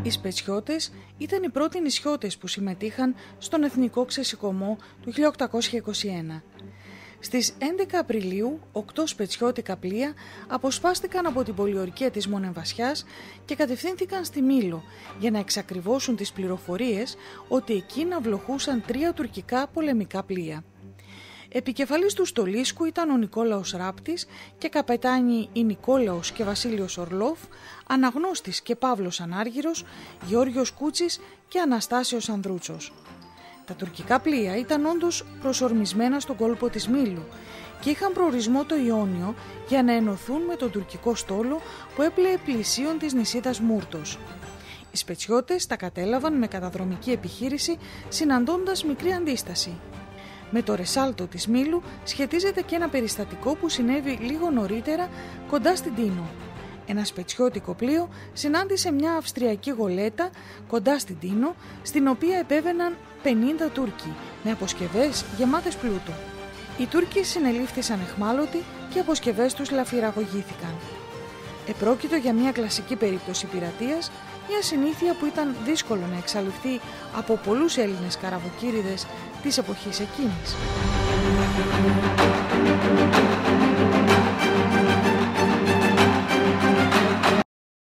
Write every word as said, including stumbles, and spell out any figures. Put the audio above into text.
Οι Σπετσιώτες ήταν οι πρώτοι νησιώτες που συμμετείχαν στον Εθνικό Ξεσηκωμό του χίλια οκτακόσια είκοσι ένα. Στις έντεκα Απριλίου, οκτώ σπετσιώτικα πλοία αποσπάστηκαν από την πολιορκία της Μονεμβασιάς και κατευθύνθηκαν στη Μήλο για να εξακριβώσουν τις πληροφορίες ότι εκεί ναυλοχούσαν τρία τουρκικά πολεμικά πλοία. Επικεφαλής του στολίσκου ήταν ο Νικόλαος Ράπτης και καπετάνοι οι Νικόλαος και Βασίλειος Ορλόφ, Αναγνώστης και Παύλος Ανάργυρος, Γεώργιος Κούτσης και Αναστάσιος Ανδρούτσος. Τα τουρκικά πλοία ήταν όντως προσορμισμένα στον κόλπο της Μήλου και είχαν προορισμό το Ιόνιο για να ενωθούν με τον τουρκικό στόλο που έπλεε πλησίον της νησίδας Μούρτος. Οι Σπετσιώτες τα κατέλαβαν με καταδρομική επιχείρηση, συναντώντας μικρή αντίσταση. Με το ρεσάλτο της Μήλου σχετίζεται και ένα περιστατικό που συνέβη λίγο νωρίτερα κοντά στην Τίνο. Ένα σπετσιώτικο πλοίο συνάντησε μια αυστριακή γολέτα κοντά στην Τίνο, στην οποία επέβαιναν πενήντα Τούρκοι με αποσκευές γεμάτες πλούτο. Οι Τούρκοι συνελήφθησαν αιχμάλωτοι και οι αποσκευές τους λαφυραγωγήθηκαν. Επρόκειτο για μια κλασική περίπτωση πειρατείας, μια συνήθεια που ήταν δύσκολο να εξαλειφθεί από πολλούς Έλληνες καραβοκύριδες της εποχής εκείνης.